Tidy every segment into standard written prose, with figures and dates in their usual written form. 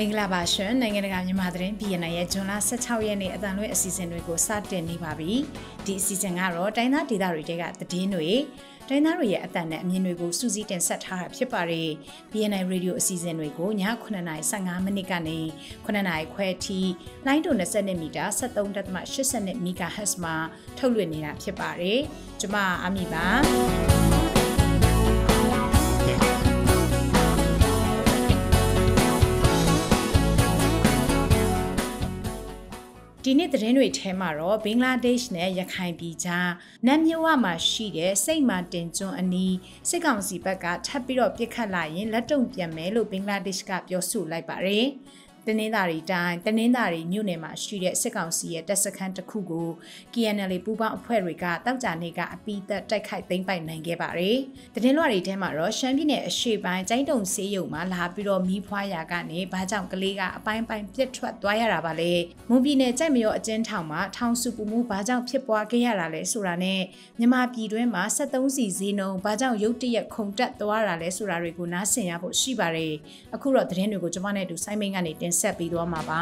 င်္ဂလာပါရှင်နိုင်ငံတကာမြန်မာသတင်း BNN ရဲ့ဇွန်လ16ရက်နေ့အတန်လွဲအစီအစဉ်တွေကိုစတင်နေပါပြီဒီအစီအစဉ်ကတော့တိုင်းသားဒေသတွေတဲကသတင်းတွေတိုင်းသားတွေရဲ့အတန်နဲ့အမြင်တွေကိုစူးစီးတင်ဆက်ထားတာဖြစ်ပါတယ် BNN Radio အစီအစဉ်တွေကိုည9:15မိနစ်ကနေ9:00ခွဲအထိလိုင်းတူ20မီတာ 73.82 MHz မှာထုတ်လွှင့်နေတာဖြစ်ပါတယ်ကျွန်မအမီပါဒီနေ့သတင်းတွေထဲမှာတော့ဘင်္ဂလားဒေ့ရှ်နဲ့ရခိုင်ပြည်ကြားနတ်မြဝမှာရှိတဲ့စိတ်မာတင်ကျွန်းအနီးစစ်ကောင်စီဘက်ကထပ်ပြီးတော့ပြစ်ခတ်လာရင်လက်တုံပြန်မယ်လို့ဘင်္ဂလားဒေ့ရှ်ကပြောဆိုလိုက်ပါတယ်။တနင်္သာရီတိုင်းတနင်္သာရီမြို့နယ်မှာရှိတဲ့စစ်ကောင်စီရဲ့တပ်စခန်းတစ်ခုကို KNL ပူးပေါင်းအဖွဲ့တွေကတောက်ကြနေကအပိသက်တိုက်ခိုက်သိမ်းပိုက်နိုင်ခဲ့ပါတယ်။သတင်းလွှာတွေထဲမှာတော့ရှမ်းပြည်နယ်အရှေ့ပိုင်းကျိုင်းတုံဆေးရုံမှာလာပြီးတော့မီးဖွားရာကနေဘာကြောင့်ကလေးကအပိုင်းပိုင်းပြတ်ထွက်သွားရတာပါလဲ။မွန်ပြည်နယ်ကြိုက်မရောအကျဉ်းထောင်မှာထောင်စုပူမှုဘာကြောင့်ဖြစ်ပွားခဲ့ရတာလဲဆိုတာနဲ့မြန်မာပြည်တွင်းမှာ73စီဈေးနှုန်းဘာကြောင့်ရုတ်တရက်ခုန်တက်သွားတာလဲဆိုတာတွေကိုနားဆင်ရဖို့ရှိပါတယ်။အခုတော့သတင်းတွေကိုကျွန်မနဲ့အတူစိုင်းမိန်ကနေတင်ဆက်ပေးသွားမှာပါ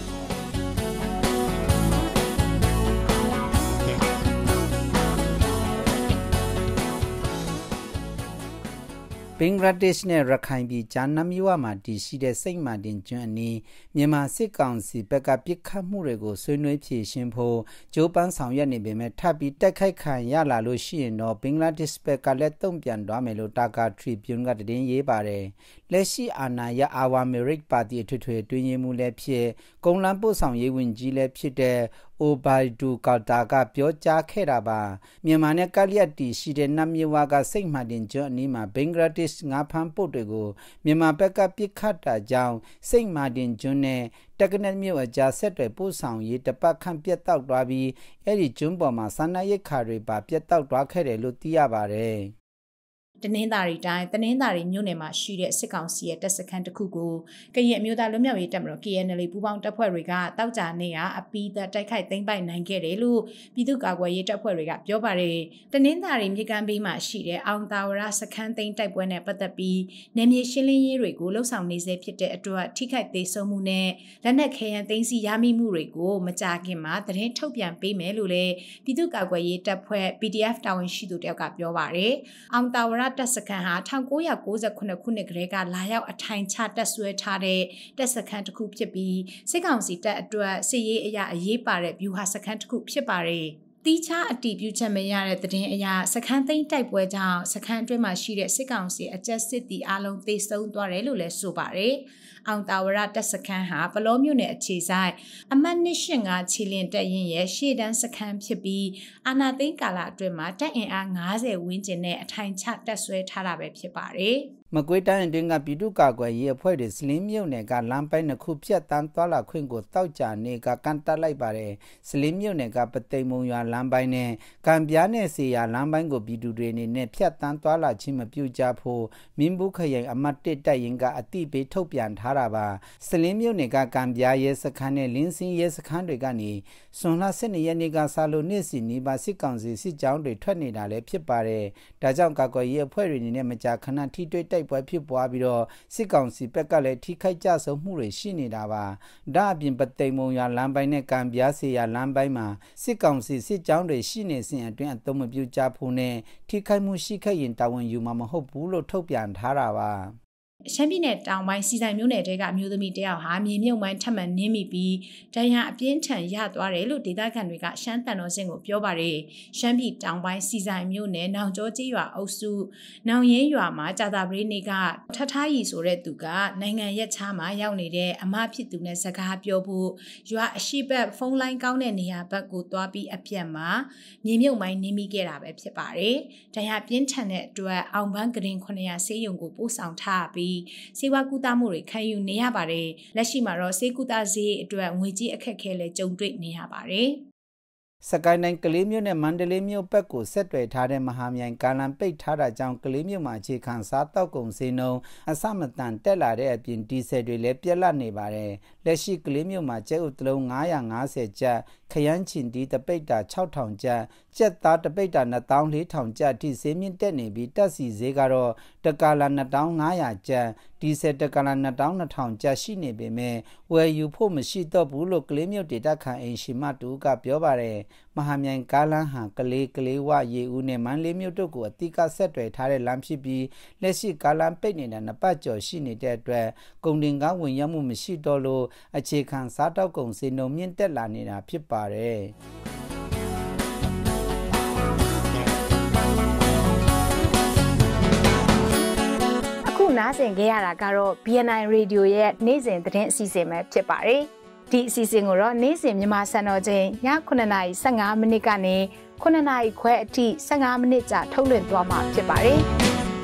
ဘင်္ဂလားဒေ့ရှ်နဲ့ရခိုင်ပြည်ကြားနတ်မြဝမှာတည်ရှိတဲ့စိတ်မာတင်ကျွန်းအနီးမြန်မာစစ်ကောင်စီဘက်ကပစ်ခတ်မှုတွေကိုဆွေးနွေးဖြေရှင်းဖို့ကြိုးပမ်းဆောင်ရွက်နေပေမဲ့ထပ်ပြီးတိုက်ခိုက်ခံရလာလို့ရှိရင်တော့ဘင်္ဂလားဒေ့ရှ်ဘက်ကလည်းတုံ့ပြန်သွားမယ်လို့တာကာထရီဗျွန်းကသတင်းရေးပါတယ်လက်ရှိအာဏာရအာဝါမီရစ်ပါတီအထွေထွေတွင်ရေးမှုလည်းဖြစ်ကုန်းလန်းပို့ဆောင်ရေးဝန်ကြီးလည်းဖြစ်တဲ့အိုဘိုင်ဒူကာတာကပြောကြားခဲ့တာပါမြန်မာနဲ့ကလျက်တီရှိတဲ့နတ်မြဝကစိတ်မှန်တင်ကျွန်းအနီးမှာဘင်္ဂလားဒေ့ရှ်ငါးဖမ်းပို့တွေကိုမြန်မာဘက်ကပစ်ခတ်တာကြောင့်စိတ်မှန်တင်ကျွန်းနဲ့တက္ကနက်မြို့အကြားဆက်တွေပို့ဆောင်ရေးတပတ်ခန့်ပြတ်တောက်သွားပြီးအဲ့ဒီကျွန်းပေါ်မှာစာနာရိတ်ခါတွေပါပြတ်တောက်သွားခဲ့တယ်လို့သိရပါတယ်တနင်္သာရီတိုင်းတနင်္သာရီမြို့နယ်မှာရှိတဲ့စစ်ကောင်စီရဲ့တပ်စခန်းတစ်ခုကိုကရင်အမျိုးသားလွတ်မြောက်ရေးတပ်မတော် KNL ပူးပေါင်းတပ်ဖွဲ့တွေကတောက်ကြနေကအပီးသက်တိုက်ခိုက်သိမ်းပိုက်နိုင်ခဲ့တယ်လို့ပြည်သူ့ကာကွယ်ရေးတပ်ဖွဲ့တွေကပြောပါတယ်တနင်္သာရီမြေကမ်းဘေးမှာရှိတဲ့အောင်တာဝရစခန်းသိမ်းတိုက်ပွဲနဲ့ပတ်သက်ပြီးနယ်မြေရှင်းလင်းရေးတွေကိုလှုပ်ဆောင်နေစေဖြစ်တဲ့အတွက်ထိခိုက်သေးဆုံးမှုနဲ့လက်နက်ခဲယမ်းသိမ်းဆည်းရမိမှုတွေကိုမကြာခင်မှာသတင်းထုတ်ပြန်ပေးမယ်လို့လည်းပြည်သူ့ကာကွယ်ရေးတပ်ဖွဲ့ PDF တာဝန်ရှိသူတယောက်ကပြောပါတယ်အောင်တာဝရတပ်စခန်းဟာ1998ခုနှစ်ကတည်းကလာရောက်အထိုင်ချတပ်ဆွဲထားတဲ့တပ်စခန်းတစ်ခုဖြစ်ပြီးစစ်ကောင်စီတပ်အတွက်စစ်ရေးအရာအရေးပါတဲ့ဗျူဟာစခန်းတစ်ခုဖြစ်ပါတယ်တီးခြားအတီးပြုချက်မရတဲ့သတင်းအရာစခန်းသိမ်းတိုက်ပွဲကြောင့်စခန်းအတွင်းမှာရှိတဲ့စစ်ကောင်စီအကြက်စစ်တီအလုံးသေဆုံးသွားတယ်လို့လည်းဆိုပါတယ်အောင်တာဝရတပ်စခန်းဟာပလောမြို့နယ်အခြေဆိုင်အမှတ်285ခြေလျင်တပ်ရင်းရဲ့ရှေ့တန်းစခန်းဖြစ်ပြီးအာနာသိန်းကာလအတွင်းမှာတပ်အင်အား90ဝန်းကျင်နဲ့အထိုင်ချတပ်ဆွဲထားတာပဲဖြစ်ပါတယ်မကွေးတိုင်းအတွင်းကပြည်သူ့ကာကွယ်ရေးအဖွဲ့တွေစလင်းမြို့နယ်ကလမ်းပိုင်းတစ်ခုဖြတ်တန်းသွားလာခွင့်ကိုတောက်ကြနေကကန်တက်လိုက်ပါတယ်စလင်းမြို့နယ်ကပသိမ်မုံရွာလမ်းပိုင်းနဲ့ကံပြားနဲ့စေရလမ်းပိုင်းကိုပြည်သူတွေအနေနဲ့ဖြတ်တန်းသွားလာခြင်းမပြုကြဖို့မင်းဘူးခရိုင်အမှတ်1တပ်ရင်းကအတိပေးထုတ်ပြန်ထားတာပါစလင်းမြို့နယ်ကကံပြားရဲစခန်းနဲ့လင်းစင်းရဲစခန်းတွေကနေစွန်လ12ရက်နေ့ကစလို့နေ့စဉ်နီးပါးစစ်ကောင်စီစစ်ကြောင်းတွေထွက်နေတာလည်းဖြစ်ပါတယ်ဒါကြောင့်ကာကွယ်ရေးအဖွဲ့တွေအနေနဲ့မကြာခဏထိတွေ့တိုက်ပွဲဖြစ်ပွားပြီးတော့စစ်ကောင်စီဘက်ကလည်းထိခိုက်ကြဆုံးမှုတွေရှိနေတာပါဒါအပြင်ပသိမ်မုံရွာလမ်းပိုင်းနဲ့ကံပြားစေရလမ်းပိုင်းမှာစစ်ကောင်စီစစ်ကြောင်းတွေရှိနေစဉ်အတွင်းအသုံးမပြုကြဖို့နဲ့ထိခိုက်မှုရှိခဲ့ရင်တာဝန်ယူမှာမဟုတ်ဘူးလို့ထုတ်ပြန်ထားတာပါရှမ်းပြည်နယ်တောင်ပိုင်းစီဆိုင်မြို့နယ်တဲကအမျိုးသမီးတယောက်ဟာမြေမြုပ်မိုင်းထပ်မံနင်းမိပြီးဒဏ်ရာအပြင်းထန်ရသွားတယ်လို့ဒေသခံတွေကရှမ်းတန်တော်စင်ကိုပြောပါတယ်ရှမ်းပြည်တောင်ပိုင်းစီဆိုင်မြို့နယ်နောင်ကျောကျေးရွာအုပ်စုနောင်ရင်းရွာမှာကြာတာပရိနေကထထားရီဆိုတဲ့သူကနိုင်ငံရက်ခြားမှာရောက်နေတဲ့အမဖြစ်သူနဲ့စကားပြောဖို့ရွာအရှိဘက်ဖုန်းလိုင်းကောင်းတဲ့နေရာဘက်ကိုသွားပြီးအပြက်မှာမြေမြုပ်မိုင်းနင်းမိခဲ့တာပဲဖြစ်ပါတယ်ဒဏ်ရာပြင်းထန်တဲ့အတွက်အောင်ပန်းကရင်900ဆေးရုံကိုပို့ဆောင်ထားပြီးစေဝါကူတာမှုတွေခံယူနေရပါတယ်လက်ရှိမှာတော့စေကူတာဈေးအတွက်ငွေကြေးအခက်အခဲလည်းကြုံတွေ့နေရပါတယ်စကိုင်းတိုင်းကလေးမြို့နဲ့မန္တလေးမြို့ဘက်ကိုဆက်သွယ်ထားတဲ့မဟာမြိုင်ကားလမ်းပိတ်ထားတာကြောင့်ကလေးမြို့မှာအခြေခံစားတောက်ကုန်စည်နှုန်းအဆမတန်တက်လာတဲ့အပြင်ဒီဇယ်တွေလည်းပြက်လက်နေပါတယ်လက်ရှိကလေးမြို့မှာကျပ်ဥတလုံး950ကျပ်ခရမ်းချင်တီတပိတ်တာ6000ကျပ်ကျက်သားတပိတ်တာ2400ကျပ်ထိဈေးမြင့်တက်နေပြီးတက်စီဈေးကတော့တကာလာ2500ကျပ်ဒီဒီဇယ်တကလာ2000ကျရှိနေပေမဲ့ဝယ်ယူဖို့မရှိတော့ဘူးလို့ကလေးမြို့ဒေသခံအိမ်ရှိမတူကပြောပါတယ်မဟာမြိုင်ကားလမ်းဟာကလေးဝရေဦးနဲ့မန္တလေးမြို့တို့ကိုအတိကဆက်တွယ်ထားတဲ့လမ်းဖြစ်ပြီးလက်ရှိကားလမ်းပိတ်နေတာနှစ်ပတ်ကျော်ရှိနေတဲ့အတွက်ကုန်တင်ကားဝင်ရောက်မှုမရှိတော့လို့အခြေခံစားတောက်ကုန်စည်နှုန်းမြင့်တက်လာနေတာဖြစ်ပါတယ်နားဆင်ခဲ့ရတာကတော့ BNI Radio ရဲ့နေ့စဉ်သတင်းအစီအစဉ်ပဲဖြစ်ပါတယ်။ဒီအစီအစဉ်ကိုတော့နေ့စဉ်မြန်မာစံတော်ချိန်ည9:15မိနစ်ကနေ9:00ခွဲအထိ15မိနစ်ကြာထုတ်လွှင့်သွားမှာဖြစ်ပါတယ်။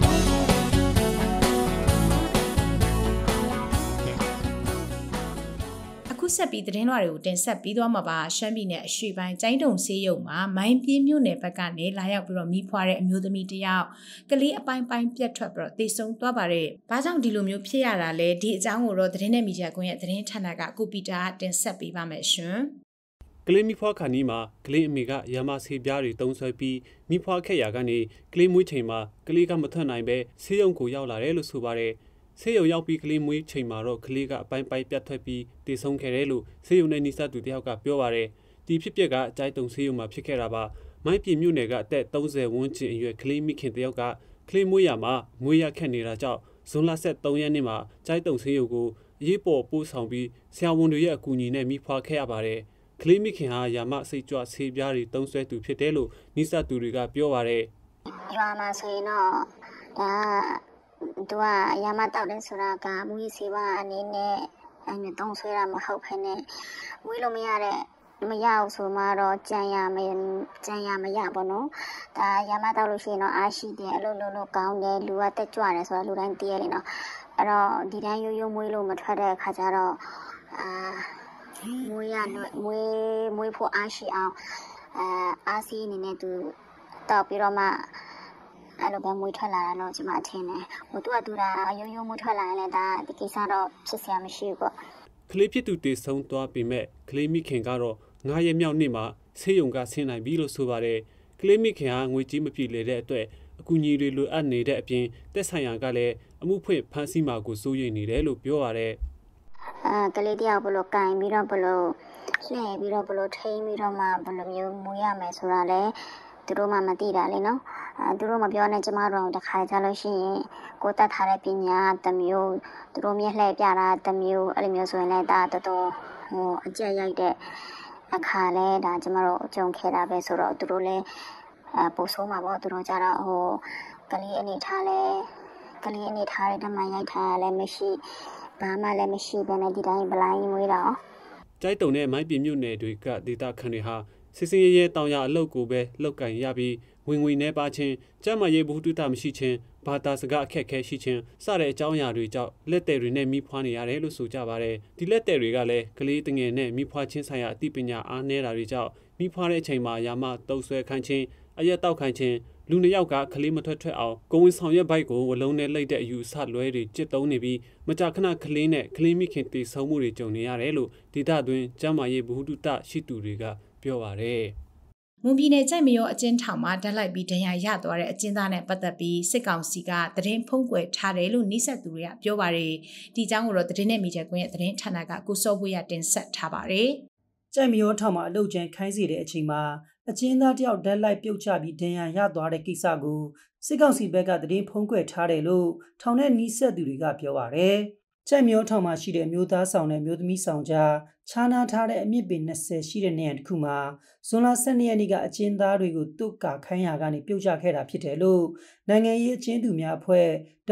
ဆက်ပြီးသတင်းလွှာတွေကိုတင်ဆက်ပြီးသွားမှာပါရှမ်းပြည်နယ်အရှေ့ပိုင်းကျိုင်းတုံဆေးရုံမှာမိုင်းပြင်းမြို့နယ်ဘက်ကနေလာရောက်ပြီးတော့မိဖွားတဲ့အမျိုးသမီးတစ်ယောက်ကလေးအပိုင်းပိုင်းပြတ်ထွက်ပြီးတော့တေဆုံးသွားပါတယ်။ဘာကြောင့်ဒီလိုမျိုးဖြစ်ရတာလဲဒီအကြောင်းကိုတော့သတင်းနဲ့မီဒီယာကွန်ရဲ့သတင်းဌာနကကိုပီတာတင်ဆက်ပေးပါမယ်ရှင်။ကလေးမိဖွားခါနီးမှာကလေးအမေကရမဆေးပြားတွေတုံးဆွဲပြီးမိဖွားခဲ့ရာကနေကလေးမွေးချိန်မှာကလေးကမထွက်နိုင်ပဲဆေးရုံကိုရောက်လာတယ်လို့ဆိုပါတယ်။ဆေးရုံရောက်ပြီးကလေးမွေးချိန်မှာတော့ကလေးကအပိုင်းပိုင်းပြတ်ထွက်ပြီးတေဆုံးခဲ့တယ်လို့ဆေးရုံနဲ့နီးစပ်သူတယောက်ကပြောပါတယ်။ဒီဖြစ်ပျက်ကကျိုင်းတုံဆေးရုံမှာဖြစ်ခဲ့တာပါ။မိုင်းပြည်မြို့နယ်ကအသက်30ဝန်းကျင်အရွယ်ကလေးမိခင်တယောက်ကကလေးမွေးရမှာမွေးရခက်နေတာကြောင့်ဇွန်လ23ရက်နေ့မှာကျိုင်းတုံဆေးရုံကိုအရေးပေါ်ပို့ဆောင်ပြီးဆရာဝန်တွေရဲ့အကူအညီနဲ့မိဖွားခဲ့ရပါတယ်။ကလေးမိခင်ဟာယာမစိတ်ကြွဆေးပြားတွေတုံးဆွဲသူဖြစ်တယ်လို့နီးစပ်သူတွေကပြောပါတယ်။ရွာမှာဆိုရင်တော့ဒါသူကရမတောက်တယ်ဆိုတာကမူကြီးစီပါအနေနဲ့အမြဲတုံးဆွဲတာမဟုတ်ဖ ೇನೆ မွေးလို့မရဘူးဆိုမှတော့ကြံရမရပေါ့နော်ဒါရမတောက်လို့ရှိရင်တော့အားရှိတယ်အလုပ်လုပ်ကောင်းတယ်လူကတက်ကြွတယ်ဆိုတာလူတိုင်းသိရလေနော်အဲ့တော့ဒီတိုင်းရိုးမွေးလို့မထွက်တဲ့အခါကျတော့မွေးဖို့အားရှိအောင်အားစီးအနေနဲ့သူတောက်ပြီးတော့မှအဲ့လိုပဲမွေးထွက်လာတာတော့ကျွန်မအထင်တယ်ဟိုသူကတူတာရိုးမွေးထွက်လာရင်လည်းဒါဒီကိစ္စတော့ဖြစ်စရာမရှိဘူးပေါ့ကလေးဖြစ်သူတေဆုံးသွားပေမဲ့ကလေးမိခင်ကတော့9ရက်မြောက်နေ့မှာဆေးရုံကဆင်းနိုင်ပြီလို့ဆိုပါတယ်ကလေးမိခင်ဟာငွေကြီးမပြည့်လေတဲ့အတွက်အကူအညီတွေလိုအပ်နေတဲ့အပြင်တက်ဆိုင်ရာကလည်းအမှုဖွင့်ဖမ်းဆီးမှာကိုစိုးရိမ်နေတယ်လို့ပြောပါတယ်ကလေးတယောက်ဘလို့ကင်ပြီးတော့ဘလို့လှည့်ပြီးတော့ဘလို့ထိန်းပြီးတော့မှဘလို့မျိုးမွေးရမယ်ဆိုတာလဲသူတို့မှမသိတာလေနော်သူတို့မပြောနဲ့ကျမတို့တခါကြလို့ရှိရင်ကိုတက်ထားတဲ့ပညာတစ်မျိုးသူတို့မျက်လှည့်ပြတာတစ်မျိုးအဲ့လိုမျိုးဆိုရင်လည်းဒါတော်တော်အကျက်ရိုက်တဲ့အခါလဲဒါကျမတို့ကြုံခဲ့တာပဲဆိုတော့သူတို့လည်းပို့ဆိုးမှာပေါ့သူတို့ကြတော့ကလေးအနေထားတဲ့ဓမ္မရိုက်ထားလည်းမရှိဘာမှလည်းမရှိဘဲနဲ့ဒီတိုင်းဘလိုင်းမွေးတာကျိုက်တုံနဲ့မိုင်းပြမြို့နယ်တွေကဒေသခံတွေဟာစစ်စင်ရဲတောင်ရအလုတ်ကိုပဲလောက်ကင်ရပြီးဝင်ငွေနေပါချင်းကျမရေးဘူးတုတမရှိချင်းဘာသာစကားအခက်ခဲရှိချင်းစတဲ့အကြောင်းအရာတွေကြောင့်လက်တယ်တွေနဲ့မိဖွားနေရတယ်လို့ဆိုကြပါတယ်ဒီလက်တယ်တွေကလည်းကလေးတငယ်နဲ့မိဖွားချင်းဆိုင်ရာအသိပညာအားနည်းတာတွေကြောင့်မိဖွားတဲ့အချိန်မှာယာမတုပ်ဆွဲခိုင်းချင်းအရက်တောက်ခိုင်းချင်းလူနှစ်ယောက်ကကလေးမထွက်အောင်ကိုဝင်ဆောင်ရွက်ဘိုက်ကိုဝလုံးနဲ့လိုက်တဲ့အယူဆလွဲတွေจิตသုံးနေပြီးမကြာခဏကလေးနဲ့ကလေးမိခင်တေဆုံးမှုတွေကြုံနေရတယ်လို့ဒေသတွင်းကျမရေးဘူးတုတရှိသူတွေကပြောပါတယ်မွန်ပြည်နယ်ကြိုက်မရောအကျဉ်းထောင်မှာတက်လိုက်ပြီးဒဏ်ရာရသွားတဲ့အကျဉ်းသားနဲ့ပတ်သက်ပြီးစစ်ကောင်စီကသတင်းဖုံးကွယ်ထားတယ်လို့နှိစက်သူတွေကပြောပါတယ်ဒီအကြောင်းကိုတော့သတင်းနဲ့မီဒီယာကွန်ရဲ့သတင်းဌာနကကိုစောဘွေးရတင်ဆက်ထားပါတယ်ကြိုက်မရောထောင်မှာအလုပ်ကျန်းခိုင်းစေတဲ့အချိန်မှာအကျဉ်းသားတယောက်တက်လိုက်ပြုတ်ချပြီးဒဏ်ရာရသွားတဲ့ကိစ္စကိုစစ်ကောင်စီဘက်ကသတင်းဖုံးကွယ်ထားတယ်လို့ထောင်ထဲနှိစက်သူတွေကပြောပါတယ်ကြိုက်မျိုးထောင်မှာရှိတဲ့မျိုးသားဆောင်နဲ့မျိုးသမီးဆောင်ကြားခြားနာထားတဲ့အမြင့်ပင်20ရှိတဲ့နေရာတစ်ခုမှာဇွန်လ12ရက်နေ့ကအကျဉ်းသားတွေကိုတုတ်ကာခိုင်းရာကနေပြုတ်ကျခဲ့တာဖြစ်တယ်လို့နိုင်ငံရေးအကျဉ်းသူများအဖွဲ့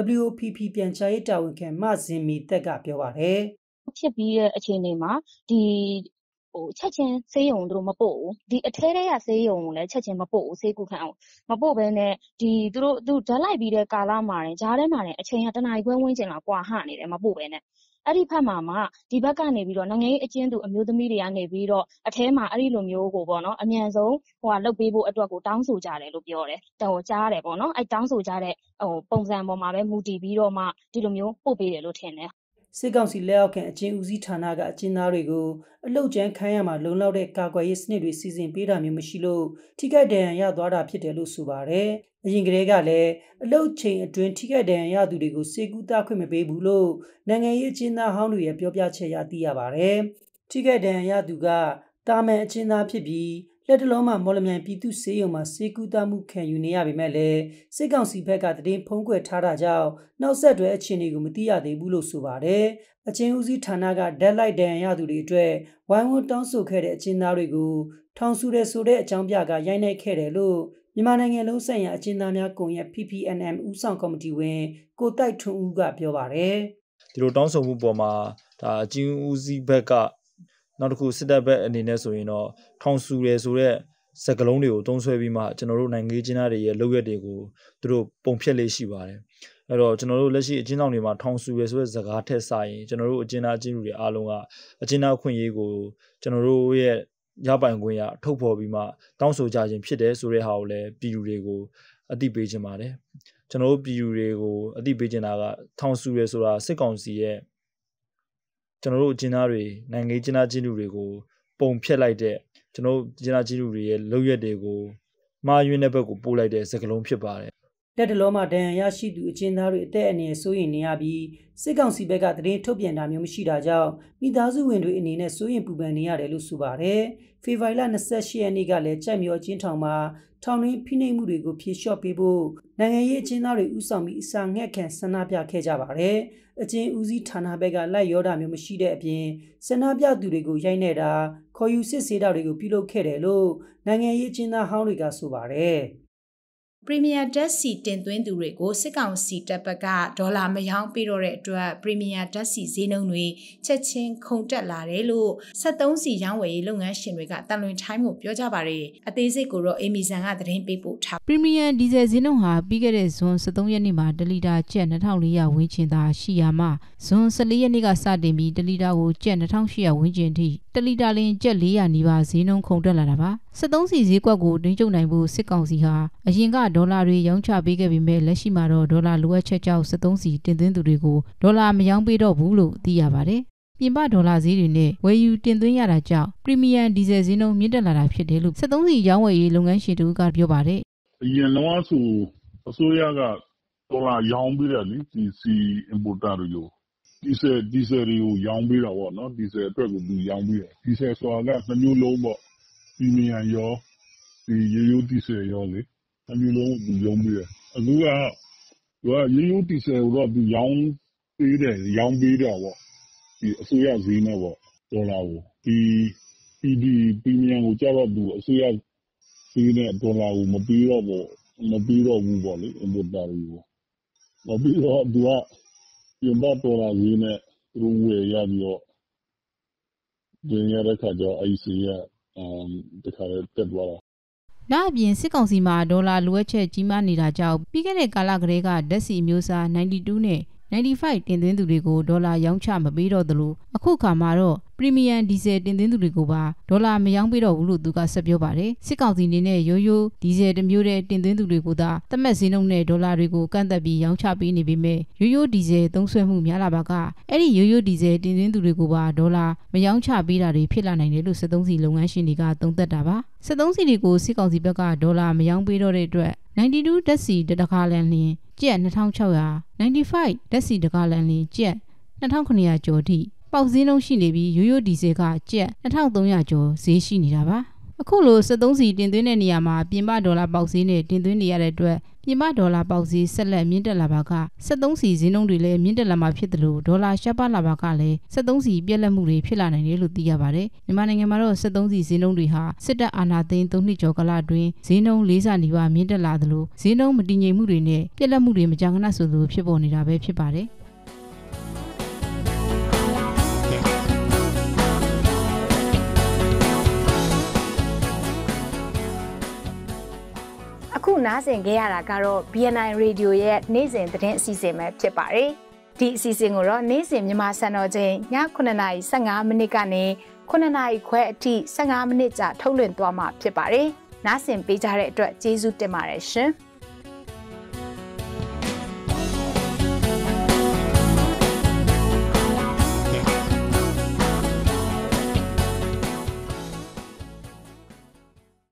WPP ပြန်ကြားရေးတာဝန်ခံမဇင်မီတက်ကပြောပါတယ်ဖြစ်ပြီးတဲ့အခြေအနေမှာဒီချက်ချင်းဆေးရုံတို့မပို့ဘူးဒီအထဲထဲကဆေးရုံကိုလည်းချက်ချင်းမပို့ဘူးဆေးကုခန်းအောင်မပို့ဘဲနဲ့ဒီသူဓာတ်လိုက်ပြီးတဲ့ကာလမှာဂျားထဲမှာအချိန်ကတနာရီခွဲဝန်းကျင်လောက်ကွာဟနေတယ်မပို့ဘဲနဲ့အဲ့ဒီဖက်မှာဒီဘက်ကနေပြီးတော့နိုင်ငံရေးအကျဉ်းသူအမျိုးသမီးတွေကနေပြီးတော့အထဲမှာအဲ့ဒီလိုမျိုးကိုပေါ့နော်အမြန်ဆုံးလုပ်ပေးဖို့အတွက်ကိုတောင်းဆိုကြတယ်လို့ပြောတယ်ကြားရတယ်ပေါ့နော်အဲ့တောင်းဆိုကြတဲ့ပုံစံပေါ်မှာပဲမူတည်ပြီးတော့မှဒီလိုမျိုးပို့ပေးတယ်လို့ထင်တယ်စစ်ကောင်စီလက်အောက်ခံအကျဉ်းဦးစီးဌာနကအကျဉ်းသားတွေကိုအလုတ်ကျန်းခိုင်းရမှာလုံလောက်တဲ့ကာကွယ်ရေးစနစ်တွေစီစဉ်ပေးတာမျိုးမရှိလို့ထိခိုက်ဒဏ်ရာရသွားတာဖြစ်တယ်လို့ဆိုပါတယ်။အအရင်ကတည်းကလည်းအလုတ်ချိန်အတွင်းထိခိုက်ဒဏ်ရာရသူတွေကိုစေကူတာခွင့်မပေးဘူးလို့နိုင်ငံရေးအကျဉ်းသားဟောင်းတွေရဲ့ပြောပြချက်အရသိရပါတယ်။ထိခိုက်ဒဏ်ရာရသူကတာမန်အကျဉ်းသားဖြစ်ပြီးလက်တလုံးမှာမော်လမြိုင်ပြည်သူ့ဆေးရုံမှာစေကူတာမှုခံယူနေရပေမဲ့လည်းစစ်ကောင်စီဘက်ကတည်င်းဖုံးကွယ်ထားတာကြောင့်နောက်ဆက်တွဲအခြေအနေကိုမသိရသေးဘူးလို့ဆိုပါတယ်။အကျဉ်းဦးစီးဌာနကဒက်လိုက်ဒဏ်ရာရသူတွေအတွက်ဝိုင်းဝန်းတောင်းဆိုခဲ့တဲ့အကျဉ်းသားတွေကိုထောင်ဆူတယ်ဆိုတဲ့အကြောင်းပြကရိုက်နှက်ခဲ့တယ်လို့မြန်မာနိုင်ငံလုံးဆိုင်ရာအကျဉ်းသားများကွန်ရက် PPNM ဦးဆောင်ကော်မတီဝင်ကိုတိုက်ထွန်းဦးကပြောပါတယ်။ဒီလိုတောင်းဆိုမှုပေါ်မှာဒါအကျဉ်းဦးစီးဘက်ကနောက်တစ်ခုစစ်တပ်ဘက်အနေနဲ့ဆိုရင်တော့ထောင်ဆူတယ်ဆိုတဲ့စကားလုံးတွေကိုတုံးဆွဲပြီးမှကျွန်တော်တို့နိုင်ငံရေးကျင်းသားတွေရဲ့လုပ်ရက်တွေကိုသူတို့ပုံဖြတ်လေးရှိပါတယ်။အဲ့တော့ကျွန်တော်တို့လက်ရှိအကျဉ်းဆောင်တွေမှာထောင်ဆူရဆိုတဲ့စကားထက်စာရင်ကျွန်တော်တို့အကျဉ်းသားအကျဉ်းသူတွေအားလုံးကအကျဉ်းသားအခွင့်အရေးကိုကျွန်တော်တို့ရဲ့ရပိုင်ခွင့်ရထုတ်ဖော်ပြီးမှတောင်းဆိုကြခြင်းဖြစ်တယ်ဆိုတဲ့ဟာကိုလည်းပြည်သူတွေကိုအသိပေးခြင်းပါတယ်။ကျွန်တော်တို့ပြည်သူတွေကိုအသိပေးခြင်းတာကထောင်ဆူရဆိုတာစစ်ကောင်စီရဲ့ကျွန်တော်တို့အကျဉ်းသားတွေနိုင်ငံရေးကျဉ်းသားချင်းတွေကိုပုံဖြတ်လိုက်တဲ့ကျွန်တော်တို့ကျဉ်းသားချင်းတွေရဲ့လုပ်ရက်တွေကိုမှားယွင်းတဲ့ဘက်ကိုပို့လိုက်တဲ့စကားလုံးဖြစ်ပါတယ်တက်တလုံးမှာဒဏ်ရာရရှိသူအကျဉ်းသားတွေအသက်အန္တရာယ်စိုးရိမ်နေရပြီးစစ်ကောင်စီဘက်ကတရင်ထုတ်ပြန်တာမျိုးမရှိတာကြောင့်မိသားစုဝင်တွေအနေနဲ့စိုးရိမ်ပူပန်နေရတယ်လို့ဆိုပါတယ်။ဖေဖော်ဝါရီလ28ရက်နေ့ကလည်းကြိုက်မြော်ချင်းထောင်မှာထောင်တွင်းဖိနှိပ်မှုတွေကိုဖြေလျှော့ပေးဖို့နိုင်ငံရေးအကျဉ်းသားတွေဥဆောင်ပြီးအစာငှက်ခံဆန္ဒပြခဲ့ကြပါတယ်။အကျဉ်းဦးစီးဌာနဘက်ကလိုက်ရောတာမျိုးမရှိတဲ့အပြင်ဆန္ဒပြသူတွေကိုရိုက်နှက်တာခေါ်ယူစစ်ဆေးတာတွေကိုပြုလုပ်ခဲ့တယ်လို့နိုင်ငံရေးအကျဉ်းသားဟောင်းတွေကဆိုပါတယ်။ပရီးမီးယားဓာတ်ဆီတင်သွင်းသူတွေကိုစစ်ကောင်စီတပ်ဘက်ကဒေါ်လာမရောင်းပေးတော့တဲ့အတွက်ပရီးမီးယားဓာတ်ဆီဈေးနှုန်းတွေချက်ချင်းခုန်တက်လာတယ်လို့73စီရောင်းဝယ်ရေးလုပ်ငန်းရှင်တွေကတန်လွင်ထိုင်းကိုပြောကြပါတယ်အသေးစိတ်ကိုတော့အေမီဆန်ကသတင်းပေးပို့ထားပရီးမီးယားဒီဇယ်ဈေးနှုန်းဟာပြီးခဲ့တဲ့ဇွန်23ရက်နေ့မှာ1လီတာကျပ်2400ဝန်းကျင်သာရှိရာမှာဇွန်14ရက်နေ့ကစတင်ပြီး1လီတာကိုကျပ်2800ဝန်းကျင်ထိ1လီတာလင်းကျပ်400နီးပါးဈေးနှုန်းခုန်တက်လာတာပါ73စီဈေးကွက်ကိုတင်းကျပ်နိုင်ဖို့စစ်ကောင်စီဟာအရင်ကဒေါ်လာတွေရောင်းချပေးခဲ့ပေမဲ့လက်ရှိမှာတော့ဒေါ်လာလိုအပ်ချက်ကြောင့်73စီတင်သွင်းသူတွေကိုဒေါ်လာမရောင်းပေးတော့ဘူးလို့သိရပါတယ်။ပြင်ပဒေါ်လာဈေးတွေနဲ့ဝယ်ယူတင်သွင်းရတာကြောင့်ပရီးမီးယားဒီဇယ်ဈေးနှုန်းမြင့်တက်လာတာဖြစ်တယ်လို့73စီရောင်းဝယ်ရေးလုပ်ငန်းရှင်တို့ကပြောပါတယ်။အရင်တော့ဆိုအစိုးရကဒေါ်လာရောင်းပေးတယ်လေဒီစီ importer တွေကိုဒီဇယ်တွေကိုရောင်းပေးတာပေါ့နော်ဒီဇယ်အတွက်ကိုသူရောင်းပေးတယ်ဒီဇယ်ဆိုတာက2မျိုးလုံးပေါ့ပရီးမီးယားရောဒီရိုးဒီဇယ်ရောလေ2မျိုးလုံးသူရောင်းပေးတယ်အခုကရိုးဒီဇယ်ကိုတော့သူရောင်းပေးတယ်ရောင်းပေးတာပေါ့ဒီအစိုးရဈေးနဲ့ပေါ့ဒေါ်လာကိုဒီပရီးမီးယားကိုကျတော့သူအစိုးရဈေးနဲ့ဒေါ်လာကိုမပေးတော့ဘူးပေါ့လေ importer တွေကိုမပြီးတော့သူကပြင်ပဒေါ်လာဈေးနဲ့သူတို့ဝယ်ရပြီးတော့တင်ရတဲ့ခါကျတော့အဲ့ဒီကတခါတည်းတက်သွားတာ။ဒါအပြင်စစ်ကောင်စီမှာဒေါ်လာလိုအပ်ချက်ကြီးမားနေတာကြောင့်ပြီးခဲ့တဲ့ကာလကတည်းကဓာတ်ဆီမျိုးစား92နဲ့95တင်သွင်းသူတွေကိုဒေါ်လာရောင်းချမပေးတော့သလိုအခုခါမှာတော့ပရီးမီးယားဒီဇယ်တင်သွင်းသူတွေကိုပါဒေါ်လာမရောင်းပေးတော့ဘူးလို့သူကဆက်ပြောပါတယ်စစ်ကောင်စီအနေနဲ့ရိုးရိုးဒီဇယ်တစ်မျိုးတည်းတင်သွင်းသူတွေကိုသာသတ်မှတ်ဈေးနှုန်းနဲ့ဒေါ်လာတွေကိုကန့်သက်ပြီးရောင်းချပေးနေပေမဲ့ရိုးရိုးဒီဇယ်သုံးစွဲမှုများလာပါကအဲ့ဒီရိုးရိုးဒီဇယ်တင်သွင်းသူတွေကိုပါဒေါ်လာမရောင်းချပေးတာတွေဖြစ်လာနိုင်တယ်လို့73စီလုပ်ငန်းရှင်တွေကသုံးသပ်တာပါ73စီတွေကိုစစ်ကောင်စီဘက်ကဒေါ်လာမရောင်းပေးတော့တဲ့အတွက်92ဓာတ်ဆီတခါလန်လင်းကျပ်2600 95ဓာတ်ဆီတကားလန်လင်းကျပ်2900ကျော်ထိပေါက်ဈေးနှုန်းရှိနေပြီးရိုးရိုးဒီဇယ်ကကျပ်2300ကျော်ဈေးရှိနေတာပါအခုလို73စီတင်သွင်းတဲ့နေရာမှာပြင်ပဒေါ်လာပေါက်ဈေးနဲ့တင်သွင်းနေရတဲ့အတွက်ပြင်ပဒေါ်လာပေါက်ဈေးဆက်လက်မြင့်တက်လာပါက73စီဈေးနှုန်းတွေလည်းမြင့်တက်လာမှာဖြစ်တယ်လို့ဒေါ်လာရှားပါလာပါကလည်း73စီပြက်လက်မှုတွေဖြစ်လာနိုင်တယ်လို့သိရပါတယ်မြန်မာနိုင်ငံမှာတော့73စီဈေးနှုန်းတွေဟာစစ်တပ်အာဏာသိမ်း3နှစ်ကျော်ကာလအတွင်းဈေးနှုန်း4ဆနီးပါးမြင့်တက်လာသလိုဈေးနှုန်းမတည်ငြိမ်မှုတွေနဲ့ပြက်လက်မှုတွေမကြာခဏဆိုသလိုဖြစ်ပေါ်နေတာပဲဖြစ်ပါတယ်အခုနားဆင်ကြရတာကတော့ BNI Radio ရဲ့နေ့စဉ်သတင်းအစီအစဉ်ပဲဖြစ်ပါတယ်။ဒီအစီအစဉ်ကိုတော့နေ့စဉ်မြန်မာစံတော်ချိန်ည9:15မိနစ်ကနေ9:00ခွဲအထိ15မိနစ်ကြာထုတ်လွှင့်သွားမှာဖြစ်ပါတယ်။နားဆင်ပေးကြတဲ့အတွက်ကျေးဇူးတင်ပါတယ်ရှင်။